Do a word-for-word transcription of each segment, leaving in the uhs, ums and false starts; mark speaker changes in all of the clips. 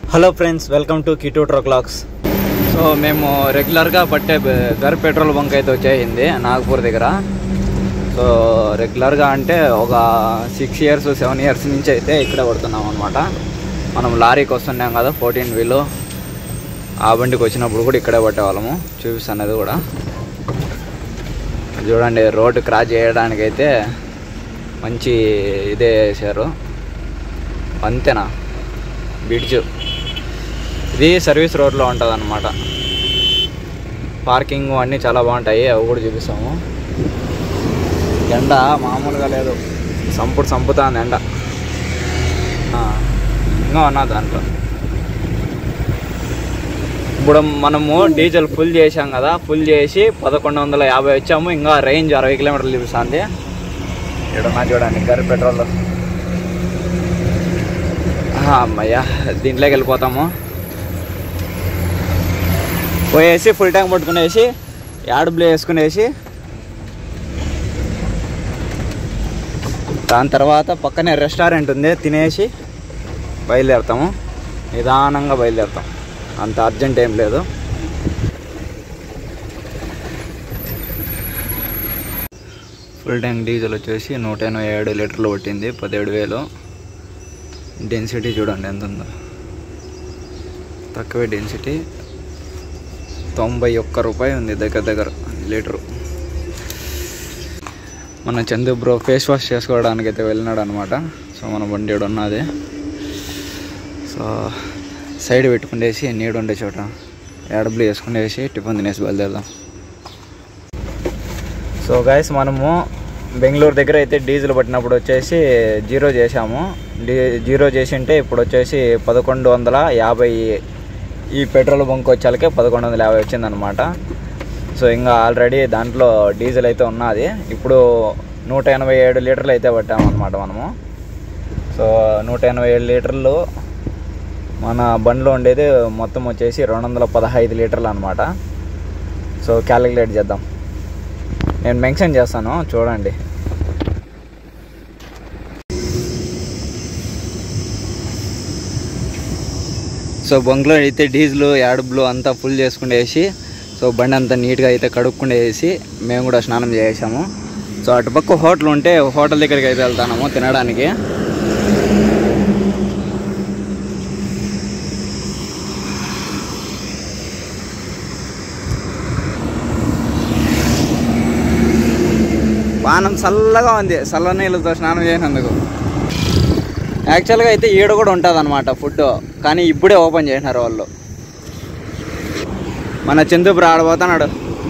Speaker 1: Hello friends, welcome to Kittu truck vlogs. So మేము రెగ్యులర్గా పట్టే గర్ పెట్రోల్ బంక్ అయితే వచ్చేసింది నాగపూర్ దగ్గర. సో రెగ్యులర్గా అంటే ఒక సిక్స్ ఇయర్స్ సెవెన్ ఇయర్స్ నుంచి అయితే ఇక్కడే పడుతున్నాం అనమాట. మనం లారీకి వస్తున్నాం కదా ఫోర్టీన్ వీలు, ఆ బండికి వచ్చినప్పుడు కూడా ఇక్కడే పట్టేవాళ్ళము. చూపిస్తున్నది కూడా చూడండి. రోడ్డు క్రాస్ చేయడానికైతే మంచి ఇదే వేసారు. అంతేనా బ్రిడ్జ్. ఇది సర్వీస్ రోడ్లో ఉంటుంది అన్నమాట. పార్కింగ్ అన్నీ చాలా బాగుంటాయి, అవి కూడా చూపిస్తాము. ఎండ మామూలుగా లేదు, సంపుడు సంపుతుంది ఎండ. ఇంకా ఉన్నా దాంట్లో. ఇప్పుడు మనము డీజిల్ ఫుల్ చేసాం కదా, ఫుల్ చేసి పదకొండు వందల యాభై వచ్చాము. ఇంకా రేంజ్ అరవై కిలోమీటర్లు చూపిస్తుంది. ఇక్కడ చూడండి గర్ పెట్రోల్. అమ్మయ్యా, దీంట్లోకి వెళ్ళిపోతాము. పోయేసి ఫుల్ ట్యాంక్ పట్టుకునేసి యాడ్ బ్లే వేసుకునేసి దాని తర్వాత పక్కనే రెస్టారెంట్ ఉంది, తినేసి బయలుదేరుతాము. నిదానంగా బయలుదేరుతాం, అంత అర్జెంట్ ఏం లేదు. ఫుల్ ట్యాంక్ డీజిల్ వచ్చేసి నూట ఎనభై ఏడు లీటర్లు పట్టింది, పదిహేడు వేలు. డెన్సిటీ చూడండి ఎంత ఉందో, తక్కువే డెన్సిటీ. తొంభై ఒక్క రూపాయి ఉంది దగ్గర దగ్గర లీటరు. మన చందు బ్రో ఫేస్ వాష్ చేసుకోవడానికి అయితే వెళ్ళినాడు అనమాట. సో మన బండి ఉన్నది. సో సైడ్ పెట్టుకునేసి నీడు ఉండే చోట ఎడబ్లు వేసుకునేసి టిఫిన్ తినేసి బయలుదేరదాం. సో గైస్, మనము బెంగళూరు దగ్గర అయితే డీజిల్ పట్టినప్పుడు వచ్చేసి జీరో చేసాము. డీ జీరో చేసింటే ఇప్పుడు వచ్చేసి పదకొండు వందల యాభై ఈ పెట్రోల్ బంక్ వచ్చాకే పదకొండు వందల యాభై వచ్చిందనమాట. సో ఇంకా ఆల్రెడీ దాంట్లో డీజిల్ అయితే ఉన్నది. ఇప్పుడు నూట ఎనభై ఏడు లీటర్లు అయితే పట్టామన్నమాట మనము. సో నూట ఎనభై ఏడు లీటర్లు మన బండిలో ఉండేది మొత్తం వచ్చేసి రెండు వందల పదహైదు లీటర్లు అనమాట. సో క్యాలిక్యులేట్ చేద్దాం, నేను మెన్షన్ చేస్తాను చూడండి. సో బంక్లో అయితే డీజిల్ యాడబ్లు అంతా ఫుల్ చేసుకునేసి, సో బండి అంతా నీట్గా అయితే కడుక్కునేసి మేము కూడా స్నానం చేసాము. సో అటుపక్క హోటల్ ఉంటే హోటల్ దగ్గరికి అయితే వెళ్తాము తినడానికి. పానం చల్లగా ఉంది, చల్ల నీళ్ళతో స్నానం చేసినందుకు. యాక్చువల్గా అయితే ఈడ కూడా ఉంటుంది అనమాట ఫుడ్, కానీ ఇప్పుడే ఓపెన్ చేసినారు వాళ్ళు. మన చందుపుర ఆడబోతున్నాడు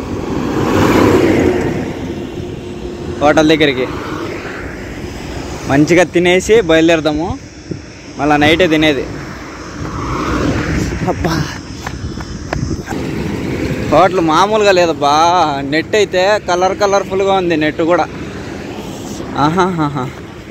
Speaker 1: హోటల్ దగ్గరికి. మంచిగా తినేసి బయలుదేరదాము, మళ్ళీ నైటే తినేది. అబ్బా, హోటల్ మామూలుగా లేదబ్బా. నెట్ అయితే కలర్ కలర్ఫుల్గా ఉంది, నెట్ కూడా. ఆహాహా.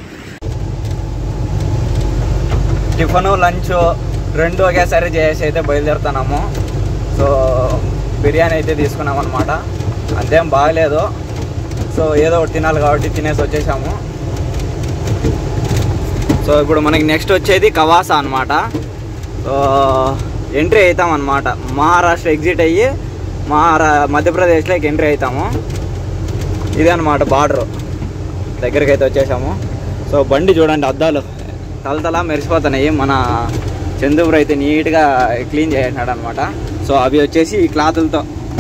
Speaker 1: టిఫను లంచ్ రెండు ఒకేసారి చేసి అయితే బయలుదేరుతున్నాము. సో బిర్యానీ అయితే తీసుకున్నాం అనమాట. అంతేం బాగలేదు, సో ఏదో ఒకటి తినాలి కాబట్టి తినేసి వచ్చేసాము. సో ఇప్పుడు మనకి నెక్స్ట్ వచ్చేది కవాసా అనమాట. సో ఎంట్రీ అవుతాం అనమాట. మహారాష్ట్ర ఎగ్జిట్ అయ్యి మహారా మధ్యప్రదేశ్లోకి ఎంట్రీ అవుతాము. ఇదే అనమాట బార్డర్. దగ్గరికి అయితే వచ్చేసాము. సో బండి చూడండి, అద్దాలు తలతలా మెరిసిపోతున్నాయి. మన చందుపుర అయితే నీట్గా క్లీన్ చేసినాడు అనమాట. సో అవి వచ్చేసి ఈ క్లాతులతో,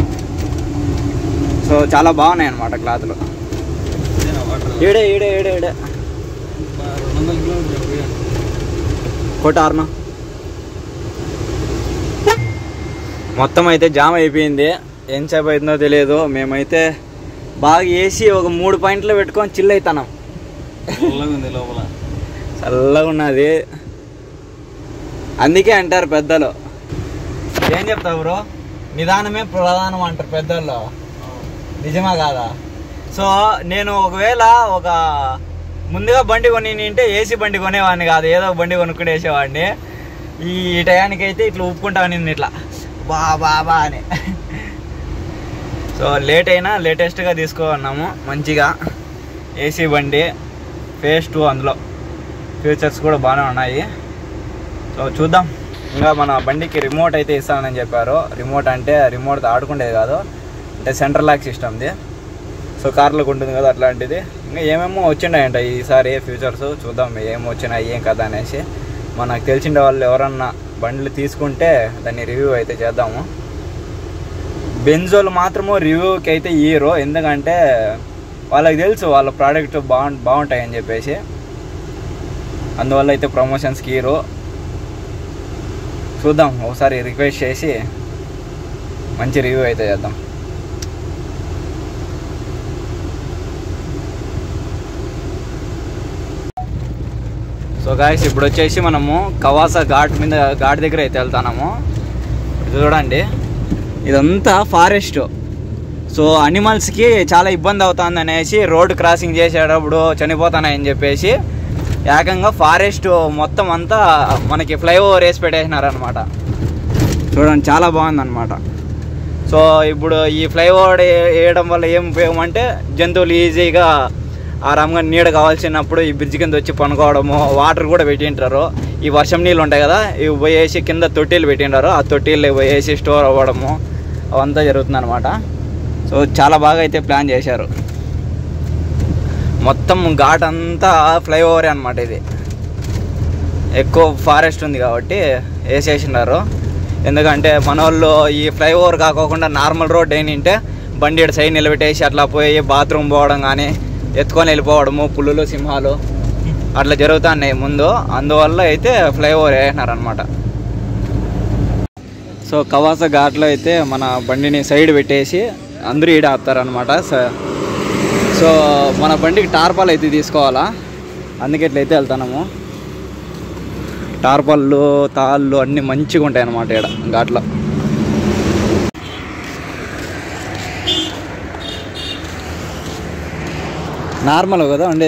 Speaker 1: సో చాలా బాగున్నాయి అనమాట క్లాతులు. ఏడే ఏడే ఏడే ఏడే కొట్టారును మొత్తం అయితే జామ్ అయిపోయింది. ఎంతసేపు అవుతుందో తెలియదు. మేమైతే బాగా వేసి ఒక మూడు పాయింట్లు పెట్టుకొని చిల్ అవుతున్నాం. లోపల చల్లగా ఉన్నది. అందుకే అంటారు పెద్దలు. ఏం చెప్తావు బ్రో, నిదానమే ప్రధానం అంటారు పెద్దల్లో. నిజమా కాదా? సో నేను ఒకవేళ ఒక ముందుగా బండి కొని అంటే ఏసీ బండి కొనేవాడిని కాదు, ఏదో బండి కొనుక్కుని వేసేవాడిని. ఈ టయానికైతే ఇట్లా ఒప్పుకుంటాను ఇట్లా బా బాబా అని. సో లేట్ అయినా లేటెస్ట్గా తీసుకున్నాము మంచిగా. ఏసీ బండి ఫేస్ టూ, అందులో ఫీచర్స్ కూడా బాగానే ఉన్నాయి. సో చూద్దాం. ఇంకా మన బండికి రిమోట్ అయితే ఇస్తానని చెప్పారు. రిమోట్ అంటే రిమోట్ ఆడుకుండేది కాదు, అంటే సెంట్రల్ లాక్ సిస్టమ్ది. సో కార్లకు ఉంటుంది కదా అట్లాంటిది. ఇంకా ఏమేమో వచ్చినాయంట ఈసారి ఫ్యూచర్స్, చూద్దాం ఏమో వచ్చినాయి ఏం కదా అనేసి. మనకు తెలిసిన వాళ్ళు ఎవరన్నా బండ్లు తీసుకుంటే దాన్ని రివ్యూ అయితే చేద్దాము. బెంజోలు మాత్రము రివ్యూకి అయితే ఇయ్యరు, ఎందుకంటే వాళ్ళకి తెలుసు వాళ్ళ ప్రోడక్ట్ బాగు బాగుంటాయని చెప్పేసి, అందువల్ల అయితే ప్రమోషన్స్కి ఇయ్యరు. చూద్దాం ఒకసారి రిక్వెస్ట్ చేసి మంచి రివ్యూ అయితే చేద్దాం. సో గాయ్స్ ఇప్పుడు వచ్చేసి మనము కవాసా ఘాట్ మీద ఘాట్ దగ్గర అయితే వెళ్తున్నాము. ఇది చూడండి, ఇదంతా ఫారెస్ట్. సో అనిమల్స్కి చాలా ఇబ్బంది అవుతుంది అనేసి రోడ్ క్రాసింగ్ చేసేటప్పుడు చనిపోతానని చెప్పేసి ఏకంగా ఫారెస్ట్ మొత్తం అంతా మనకి ఫ్లైఓవర్ వేసి పెట్టేసినారనమాట. చూడండి చాలా బాగుందన్నమాట. సో ఇప్పుడు ఈ ఫ్లైఓవర్ వేయడం వల్ల ఏం ఉపయోగం అంటే జంతువులు ఈజీగా ఆరాంగా నీడ కావాల్సినప్పుడు ఈ బ్రిడ్జ్ కింద వచ్చి పనుకోవడము, వాటర్ కూడా పెట్టింటారు. ఈ వర్షం నీళ్ళు ఉంటాయి కదా, ఇవి పోయేసి కింద తొట్టిలు పెట్టింటారు, ఆ తొట్టిలు పోయేసి స్టోర్ అవ్వడము అవంతా జరుగుతుంది అనమాట. సో చాలా బాగా అయితే ప్లాన్ చేశారు. మొత్తం ఘాట్ అంతా ఫ్లైఓవరే అనమాట. ఇది ఎక్కువ ఫారెస్ట్ ఉంది కాబట్టి వేసేసినారు. ఎందుకంటే మన వాళ్ళు ఈ ఫ్లైఓవర్ కాకోకుండా నార్మల్ రోడ్ ఏంటంటే బండి సైడ్ నిలబెట్టేసి అట్లా పోయి బాత్రూమ్ పోవడం కానీ ఎత్తుకొని వెళ్ళిపోవడము, పులులు సింహాలు అట్లా జరుగుతున్నాయి ముందు, అందువల్ల అయితే ఫ్లైఓవర్ వేసినారనమాట. సో కవాసా ఘాట్లో అయితే మన బండిని సైడ్ పెట్టేసి అందరూ ఈడ ఆపుతారనమాట. సో మన బండికి టార్పాల్ అయితే తీసుకోవాలా, అందుకే ఇట్లయితే వెళ్తున్నాము. టార్పాళ్ళు తాళ్ళు అన్నీ మంచిగా ఉంటాయి అన్నమాట ఈడ ఘాట్లో. నార్మల్ కదా ఉండేది.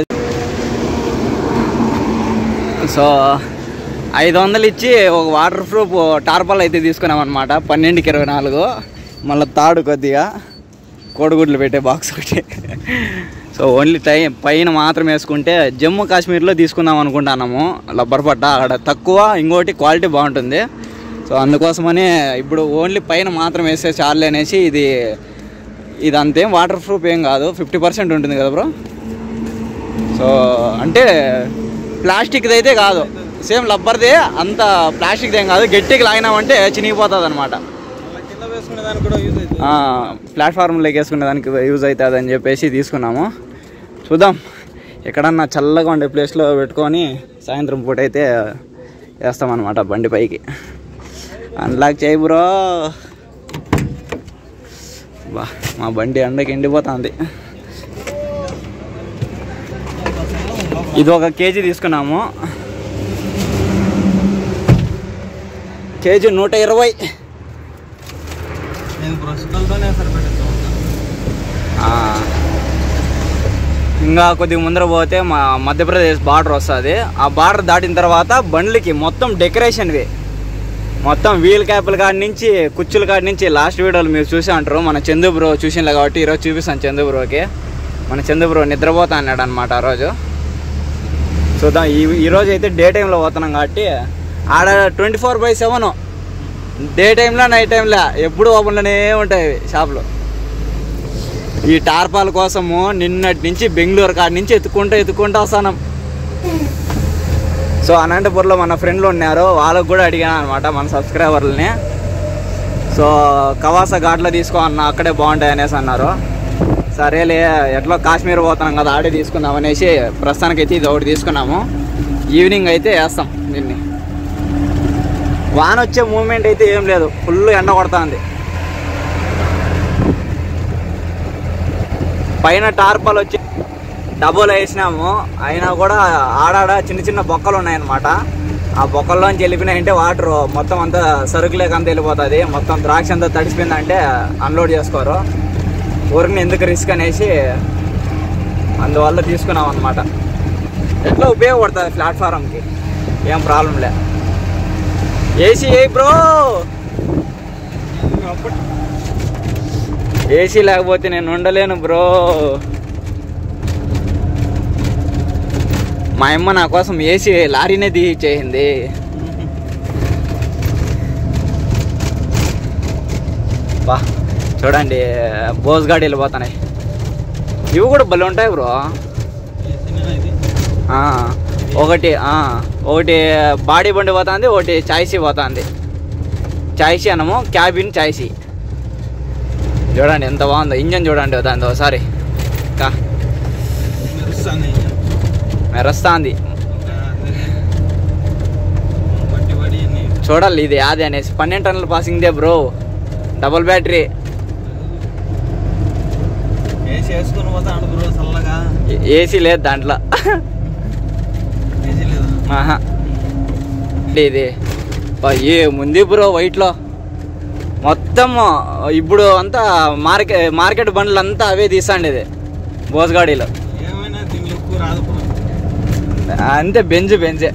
Speaker 1: సో ఐదు వందలు ఇచ్చి ఒక వాటర్ ప్రూఫ్ టార్పాల్ అయితే తీసుకున్నామన్నమాట. పన్నెండుకి ఇరవై నాలుగు మళ్ళీ తాడు కొద్దిగా కోడిగుడ్లు పెట్టే బాక్స్ ఒకటి. సో ఓన్లీ టై పైన మాత్రం వేసుకుంటే జమ్మూ కాశ్మీర్లో తీసుకుందాం అనుకుంటున్నాము రబ్బర్ పట్ట, అక్కడ తక్కువ, ఇంకోటి క్వాలిటీ బాగుంటుంది. సో అందుకోసమని ఇప్పుడు ఓన్లీ పైన మాత్రం వేస్తే చాలు అనేసి ఇది ఇది అంతేం వాటర్ ప్రూఫ్ ఏం కాదు, ఫిఫ్టీ పర్సెంట్ ఉంటుంది కదా బ్రో. సో అంటే ప్లాస్టిక్ది అయితే కాదు, సేమ్ రబ్బర్దే, అంత ప్లాస్టిక్ది ఏం కాదు. గట్టిగా లాగినామంటే చినిగిపోతుంది అనమాట. ప్లాట్ఫామ్లోకి వేసుకునే దానికి యూజ్ అవుతుంది అని చెప్పేసి తీసుకున్నాము. చూద్దాం ఎక్కడన్నా చల్లగా ఉండే ప్లేస్లో పెట్టుకొని సాయంత్రం పూట అయితే వేస్తామన్నమాట బండి పైకి. అన్లాక్ చేయి బ్రో. బా మా బండి ఎండకి ఎండిపోతుంది. ఇది ఒక కేజీ తీసుకున్నాము, కేజీ నూట ఇరవై. ఇంకా కొద్దిగా ముందర పోతే మా మధ్యప్రదేశ్ బార్డర్ వస్తుంది. ఆ బార్డర్ దాటిన తర్వాత బండ్లకి మొత్తం డెకరేషన్వి, మొత్తం వీల్ క్యాప్ల కాడి నుంచి కుచ్చుల కాడి నుంచి లాస్ట్ వీడియోలు మీరు చూసే అంటారు. మన చందు బ్రో చూసినలే కాబట్టి ఈరోజు చూపిస్తాను చందు బ్రోకి. మన చందు బ్రో నిద్రపోతా అన్నాడు అనమాట ఆ రోజు. చూద్దాం ఈ ఈరోజు అయితే డే టైంలో పోతున్నాం కాబట్టి ఆడ twenty four by seven day టైంలో నైట్ టైంలో ఎప్పుడు ఓపెన్లోనే ఉంటాయి షాపులు. ఈ టార్పాల కోసము నిన్నటి నుంచి బెంగళూరు కాడి నుంచి ఎత్తుకుంటూ ఎత్తుకుంటూ వస్తాను. సో అనంతపూర్లో మన ఫ్రెండ్లు ఉన్నారు, వాళ్ళకు కూడా అడిగాను అనమాట మన సబ్స్క్రైబర్లని. సో కవాసా ఘాట్లో తీసుకో అన్న, అక్కడే బాగుంటాయి అనేసి అన్నారు. సరేలే ఎట్లా కాశ్మీర్ పోతున్నాం కదా ఆడే తీసుకుందాం అనేసి ప్రస్తుతానికి అయితే ఇది ఒకటి తీసుకున్నాము. ఈవినింగ్ అయితే వేస్తాం దీన్ని. వాన వచ్చే మూమెంట్ అయితే ఏం లేదు, ఫుల్ ఎండ కొడుతుంది. పైన టార్పాల్ వచ్చి డబుల్ వేసినాము, అయినా కూడా ఆడాడ చిన్న చిన్న బొక్కలు ఉన్నాయన్నమాట. ఆ బొక్కల్లోంచి వెళ్ళిపోయినాయంటే వాటర్ మొత్తం అంతా సరుకులేక అంతా వెళ్ళిపోతుంది. మొత్తం ద్రాక్ష అంతా తడిసిపోయిందంటే అన్లోడ్ చేసుకోరు. ఊరికి ఎందుకు రిస్క్ అనేసి అందువల్ల తీసుకున్నాం అనమాట. ఎట్లా ఉపయోగపడుతుంది ప్లాట్ఫారంకి, ఏం ప్రాబ్లం లే. ఏసీ ఏ బ్రో, ఏసీ లేకపోతే నేను ఉండలేను బ్రో. మా అమ్మ నా కోసం ఏసీ లారీనే తీయించేసింది. బా చూడండి బోస్ గాడి వెళ్ళిపోతున్నాయి. ఇవి కూడా భలే ఉంటాయి బ్రో. ఒకటి ఒకటి బాడీ బండి పోతుంది, ఒకటి చాయిసీ పోతుంది. చాయిసీ అనము క్యాబిన్ చాయిసీ. చూడండి ఎంత బాగుందో ఇంజన్ చూడండి దాని ఒకసారి మెరుస్తుంది. చూడాలి ఇది యాది అనేసి. పన్నెండు టన్నుల పాసింగ్దే బ్రో, డబుల్ బ్యాటరీ. ఏసీ లేదు దాంట్లో. ఇది ఏముంది బ్రో వైట్లో మొత్తం. ఇప్పుడు అంతా మార్కెట్ మార్కెట్ బండ్లు అంతా అవే తీసాండి ఇది బోస్గాడీలో. అంతే బెంజ్ బెంజే.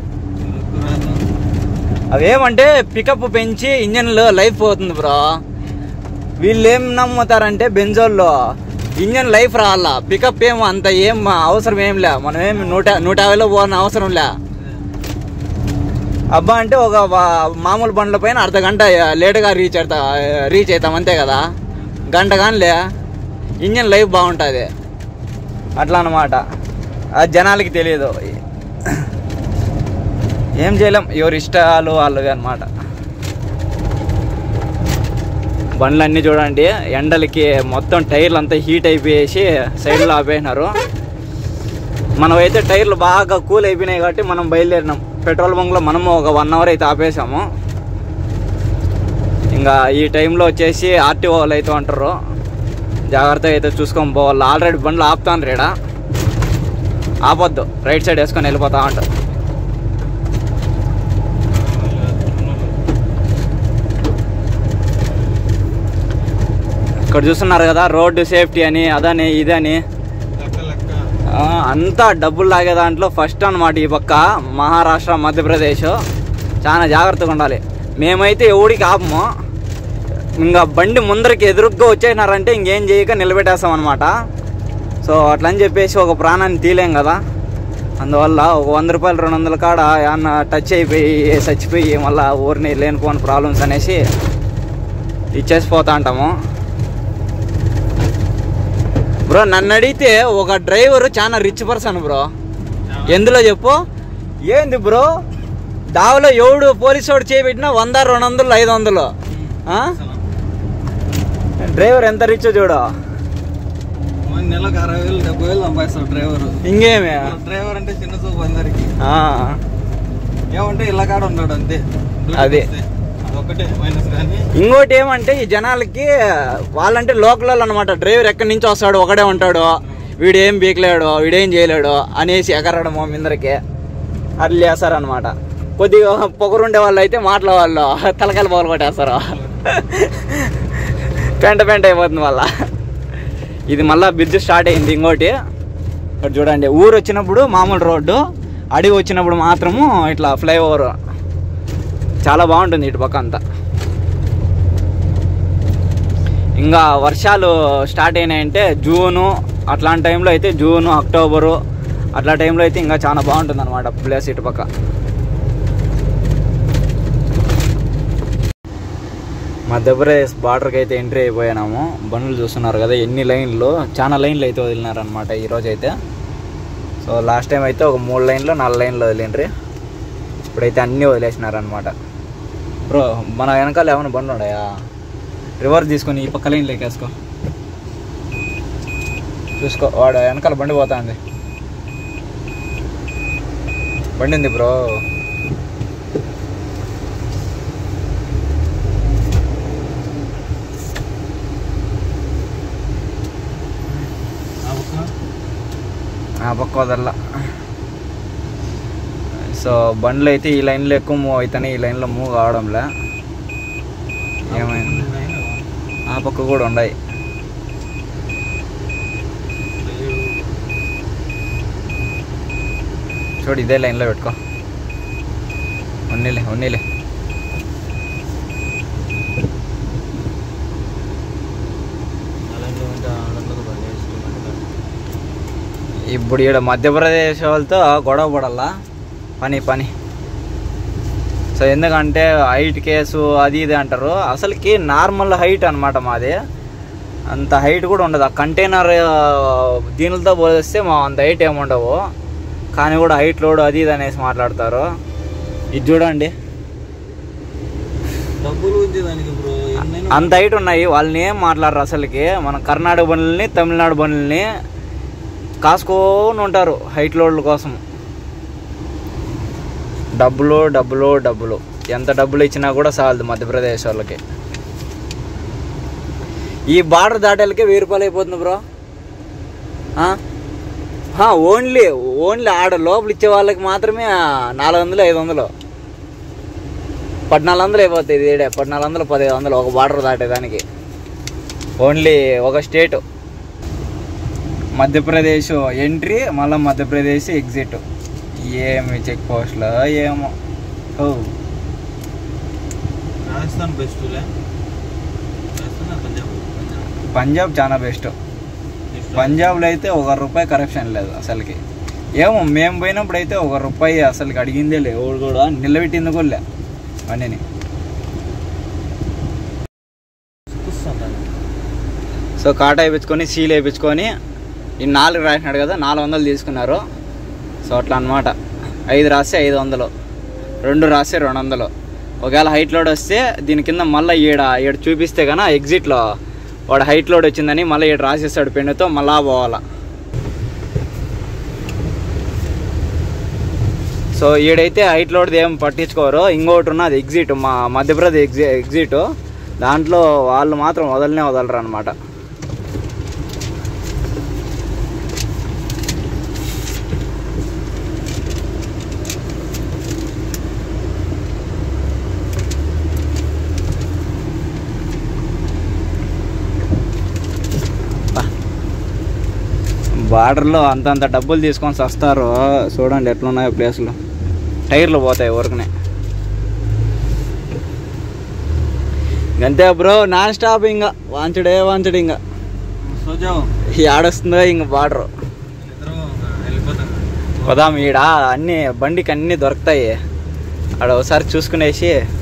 Speaker 1: అవేమంటే పికప్ పెంచి ఇంజన్లో లైఫ్ పోతుంది బ్రో. వీళ్ళు ఏం నమ్ముతారంటే బెంజోల్లో ఇంజన్ లైఫ్ రావాలా, పికప్ ఏమో అంత ఏం అవసరం ఏం లే. మనం ఏమి నూట నూట యాభైలో పోవాలని అవసరం లే. అబ్బా అంటే ఒక మామూలు బండ్ల పైన అర్ధ గంట లేటుగా రీచ్ అవుతా రీచ్ అవుతాం అంతే కదా. గంట కానిలే ఇంజన్ లైఫ్ బాగుంటుంది. అట్లా అన్నమాట. అది జనాలకి తెలియదు. ఏం చేయలేం, ఎవరి ఇష్టాలు వాళ్ళవి అనమాట. బండ్లు అన్నీ చూడండి ఎండలకి మొత్తం టైర్లు అంతా హీట్ అయిపోయేసి సైడ్లో ఆపేసినారు. మనం అయితే టైర్లు బాగా కూల్ అయిపోయినాయి కాబట్టి మనం బయలుదేరినాం. పెట్రోల్ బంక్లో మనము ఒక వన్ అవర్ అయితే ఆపేసాము. ఇంకా ఈ టైంలో వచ్చేసి ఆర్టీఓ వాళ్ళు అయితే ఉంటారు, జాగ్రత్తగా అయితే చూసుకొని పోవాలి. ఆల్రెడీ బండ్లు ఆపుతాను రేడా, ఆపొద్దు, రైట్ సైడ్ వేసుకొని వెళ్ళిపోతా ఉంటారు. ఇక్కడ చూస్తున్నారు కదా రోడ్డు సేఫ్టీ అని అదని ఇదని అంతా డబ్బులు లాగే దాంట్లో ఫస్ట్ అనమాట. ఈ పక్క మహారాష్ట్ర మధ్యప్రదేశ్ చాలా జాగ్రత్తగా ఉండాలి. మేమైతే ఎవడికి ఆపము. ఇంకా బండి ముందరికి ఎదురుగ్గా వచ్చేసినారంటే ఇంకేం చేయక నిలబెట్టేస్తాం అనమాట. సో అట్లని చెప్పేసి ఒక ప్రాణాన్ని తీలేం కదా. అందువల్ల ఒక వంద రూపాయలు రెండు వందల కాడ ఏమన్నా టచ్ అయిపోయి చచ్చిపోయి మళ్ళీ ఊరిని లేనిపోని ప్రాబ్లమ్స్ అనేసి ఇచ్చేసిపోతా ఉంటాము బ్రో. నన్ను అడిగితే ఒక డ్రైవర్ చాలా రిచ్ పర్సన్ బ్రో. ఎందులో చెప్పు? ఏంది బ్రో దావలో ఎవడు పోలీసు వాడు చేయబెట్టినా వంద రెండు వందలు ఐదు వందలు. డ్రైవర్ ఎంత రిచ్ చూడు.
Speaker 2: నెలకు అరవై వేలు డెబ్బై వేలు సంపాదిస్తాడు డ్రైవర్.
Speaker 1: ఇంకేమే
Speaker 2: డ్రైవర్ అంటే చిన్న చూపు అందరికి. ఏమంటే ఇలా కాడ ఉన్నాడు అంతే.
Speaker 1: అదే ఇంకోటి ఏమంటే ఈ జనాలకి వాళ్ళంటే లోకల్ అనమాట. డ్రైవర్ ఎక్కడి నుంచి వస్తాడు ఒకడే ఉంటాడు, వీడేం బీకలేడు వీడేం చేయలేడు అనేసి ఎగరడము మిందరికి అట్లా చేస్తారనమాట. కొద్దిగా పొగరుండే వాళ్ళు అయితే మాటల వాళ్ళు తలకాయలు పగలు కొట్టేస్తారు. పెంట పెంట అయిపోతుంది వల్ల. ఇది మళ్ళీ బ్రిడ్జ్ స్టార్ట్ అయింది. ఇంకోటి ఇక్కడ చూడండి, ఊరు వచ్చినప్పుడు మామూలు రోడ్డు, అడవి వచ్చినప్పుడు మాత్రము ఇట్లా ఫ్లైఓవర్. చాలా బాగుంటుంది ఇటు పక్క అంతా. ఇంకా వర్షాలు స్టార్ట్ అయినాయంటే జూను అట్లాంటి టైంలో అయితే, జూను అక్టోబరు అట్లా టైంలో అయితే ఇంకా చాలా బాగుంటుంది అనమాట ప్లేస్ ఇటు పక్క. మధ్యప్రదేశ్ బార్డర్కి అయితే ఎంట్రీ అయిపోయినాము. బండ్లు చూస్తున్నారు కదా ఎన్ని లైన్లు, చాలా లైన్లు అయితే వదిలినారనమాట ఈరోజు అయితే. సో లాస్ట్ టైం అయితే ఒక మూడు లైన్లు నాలుగు లైన్లు వదిలిండ్రి, ఇప్పుడైతే అన్నీ వదిలేసినారనమాట. బ్రో మన వెనకాల ఏమైనా బండ్లు ఉన్నాయా? రివర్స్ తీసుకొని ఈ పక్క లైన్లో ఎక్కేసుకో, చూసుకో. వాడు వెనకాల బండి పోతుంది. బండి ఉంది బ్రో. ఆ పక్క వదల్లా. సో బండ్లు అయితే ఈ లైన్లో ఎక్కువ మూవ్ అవుతాయి, ఈ లైన్లో మూవ్ కావడంలే. ఏమైంది ఆ పక్క కూడా ఉన్నాయి. చూడు ఇదే లైన్లో పెట్టుకో. ఉన్నీలే ఉన్నీలే. ఇప్పుడు ఇక్కడ మధ్యప్రదేశ్ వాళ్ళతో గొడవ పడాలా, పని పని సో ఎందుకంటే హైట్ కేసు అది ఇది అంటారు, అసలుకి నార్మల్ హైట్ అనమాట మాది. అంత హైట్ కూడా ఉండదు. ఆ కంటైనర్ దీనితో పోలిస్తే మా అంత హైట్ ఏముండవు, కానీ కూడా హైట్ లోడ్ అది ఇది అనేసి మాట్లాడతారు. ఇది చూడండి అంత హైట్ ఉన్నాయి. వాళ్ళని ఏం మాట్లాడరు అసలుకి. మన కర్ణాటక బండ్లని తమిళనాడు బండ్లని కాసుకొని ఉంటారు హైట్ లోడ్ల కోసం. డబ్బులు డబ్బులు డబ్బులు ఎంత డబ్బులు ఇచ్చినా కూడా చాలదు మధ్యప్రదేశ్ వాళ్ళకి. ఈ బార్డర్ దాటాలకే వెయ్యి రూపాయలు అయిపోతుంది బ్రో. ఓన్లీ ఓన్లీ ఆడ లోపల ఇచ్చే వాళ్ళకి మాత్రమే నాలుగు వందలు ఐదు వందలు పద్నాలుగు వందలు అయిపోతాయి. ఇది ఏడే పద్నాలుగు వందలు పదిహేను వందలు ఒక బార్డర్ దాటేదానికి. ఓన్లీ ఒక స్టేటు మధ్యప్రదేశ్ ఎంట్రీ, మళ్ళీ మధ్యప్రదేశ్ ఎగ్జిట్. ఏమి చెక్ పోస్ట్లో ఏమో. ఓ
Speaker 2: రాజస్థాన్ బెస్ట్,
Speaker 1: పంజాబ్ చాలా బెస్ట్. పంజాబ్లో అయితే ఒక రూపాయి కరప్షన్ లేదు అసలుకి. ఏమో మేము పోయినప్పుడు అయితే ఒక రూపాయి అసలుకి అడిగిందే లేదు, ఎవడు కూడా నిలబెట్టింది కూడా లే బండిని. సో కాటా వేయించుకొని సీల్ వేయించుకొని ఈ నాలుగు రాసినాడు కదా, నాలుగు వందలు తీసుకున్నారు. సో అట్లా అనమాట. ఐదు రాస్తే ఐదు వందలు, రెండు రాస్తే రెండు వందలు. ఒకవేళ హైట్ లోడ్ వస్తే దీని కింద మళ్ళీ ఈడ ఈడ చూపిస్తే కన్నా ఎగ్జిట్లో వాడు హైట్ లోడ్ వచ్చిందని మళ్ళీ ఈడ రాసేస్తాడు పెన్నుతో, మళ్ళా పోవాలా. సో ఈడైతే హైట్ లోడ్ది ఏం పట్టించుకోరు. ఇంకోటి ఉన్నది ఎగ్జిట్, మా మధ్యప్రదేశ్ ఎగ్జి ఎగ్జిట్ దాంట్లో వాళ్ళు మాత్రం వదలనే వదలరు అనమాట. బార్డర్లో అంతంత డబ్బులు తీసుకొని వస్తారు. చూడండి ఎట్లున్నాయో ప్లేస్లు, టైర్లు పోతాయి ఊరికనే. అంతే బ్రో, నాన్ స్టాప్. ఇంకా వాంచుడే వాంచుడు. ఇంకా ఆడొస్తుందో ఇంక బార్డర్. పోదాం. ఈడ అన్నీ బండికి అన్నీ దొరుకుతాయి. ఆడ ఒకసారి చూసుకునేసి